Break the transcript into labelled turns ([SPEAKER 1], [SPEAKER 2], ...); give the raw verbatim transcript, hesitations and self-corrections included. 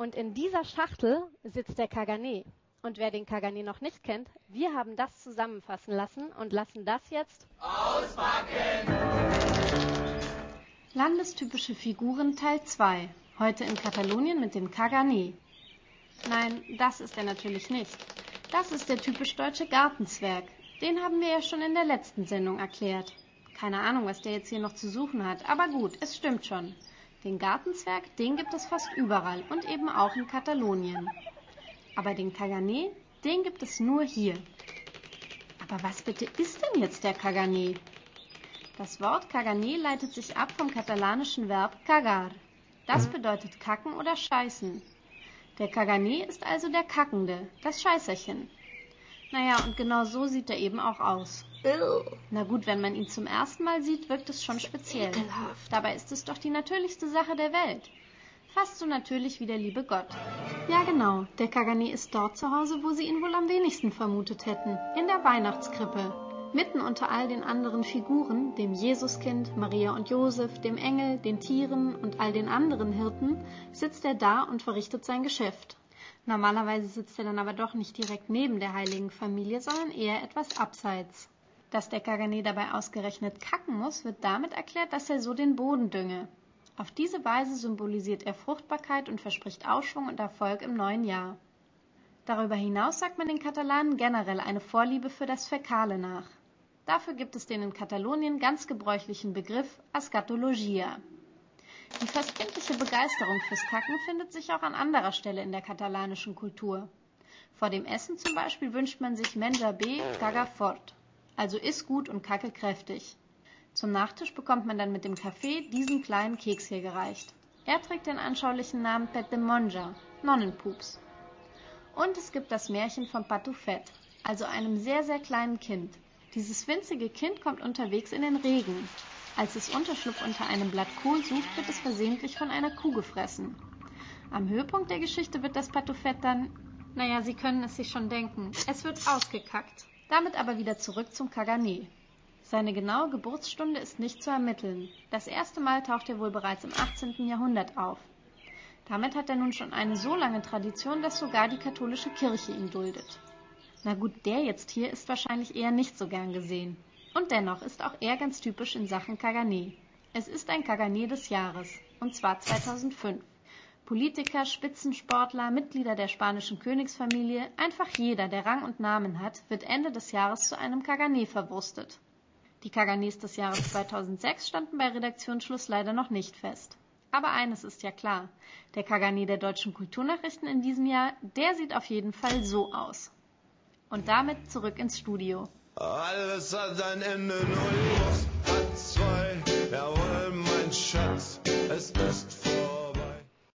[SPEAKER 1] Und in dieser Schachtel sitzt der Kagané. Und wer den Kagané noch nicht kennt, wir haben das zusammenfassen lassen und lassen das jetzt auspacken.
[SPEAKER 2] Landestypische Figuren Teil zwei. Heute in Katalonien mit dem Kagané. Nein, das ist er natürlich nicht. Das ist der typisch deutsche Gartenzwerg. Den haben wir ja schon in der letzten Sendung erklärt. Keine Ahnung, was der jetzt hier noch zu suchen hat, aber gut, es stimmt schon. Den Gartenzwerg, den gibt es fast überall und eben auch in Katalonien. Aber den Kagané, den gibt es nur hier. Aber was bitte ist denn jetzt der Kagané? Das Wort Kagané leitet sich ab vom katalanischen Verb cagar. Das bedeutet kacken oder scheißen. Der Kagané ist also der Kackende, das Scheißerchen. Naja, und genau so sieht er eben auch aus. Na gut, wenn man ihn zum ersten Mal sieht, wirkt es schon speziell.
[SPEAKER 3] Ekelhaft.
[SPEAKER 2] Dabei ist es doch die natürlichste Sache der Welt. Fast so natürlich wie der liebe Gott. Ja genau, der Kagané ist dort zu Hause, wo Sie ihn wohl am wenigsten vermutet hätten. In der Weihnachtskrippe. Mitten unter all den anderen Figuren, dem Jesuskind, Maria und Josef, dem Engel, den Tieren und all den anderen Hirten, sitzt er da und verrichtet sein Geschäft. Normalerweise sitzt er dann aber doch nicht direkt neben der heiligen Familie, sondern eher etwas abseits. Dass der Kagané dabei ausgerechnet kacken muss, wird damit erklärt, dass er so den Boden dünge. Auf diese Weise symbolisiert er Fruchtbarkeit und verspricht Aufschwung und Erfolg im neuen Jahr. Darüber hinaus sagt man den Katalanen generell eine Vorliebe für das Fäkale nach. Dafür gibt es den in Katalonien ganz gebräuchlichen Begriff Escatologia. Die fast kindliche Begeisterung fürs Kacken findet sich auch an anderer Stelle in der katalanischen Kultur. Vor dem Essen zum Beispiel wünscht man sich menja bé, caga fort, also iss gut und kacke kräftig. Zum Nachtisch bekommt man dann mit dem Kaffee diesen kleinen Keks hier gereicht. Er trägt den anschaulichen Namen Pet de Monja, Nonnenpups. Und es gibt das Märchen vom Patufet, also einem sehr, sehr kleinen Kind. Dieses winzige Kind kommt unterwegs in den Regen. Als es Unterschlupf unter einem Blatt Kohl sucht, wird es versehentlich von einer Kuh gefressen. Am Höhepunkt der Geschichte wird das Patufet dann, naja, Sie können es sich schon denken, es wird ausgekackt. Damit aber wieder zurück zum Kagané. Seine genaue Geburtsstunde ist nicht zu ermitteln. Das erste Mal taucht er wohl bereits im achtzehnten Jahrhundert auf. Damit hat er nun schon eine so lange Tradition, dass sogar die katholische Kirche ihn duldet. Na gut, der jetzt hier ist wahrscheinlich eher nicht so gern gesehen. Und dennoch ist auch er ganz typisch in Sachen Kagané. Es ist ein Kagané des Jahres, und zwar zweitausendfünf. Politiker, Spitzensportler, Mitglieder der spanischen Königsfamilie, einfach jeder, der Rang und Namen hat, wird Ende des Jahres zu einem Kagané verwurstet. Die Kaganés des Jahres zweitausendsechs standen bei Redaktionsschluss leider noch nicht fest. Aber eines ist ja klar, der Kagané der deutschen Kulturnachrichten in diesem Jahr, der sieht auf jeden Fall so aus. Und damit zurück ins Studio.
[SPEAKER 4] Alles hat ein Ende, nur die Wurst hat zwei. Jawohl, mein Schatz, es ist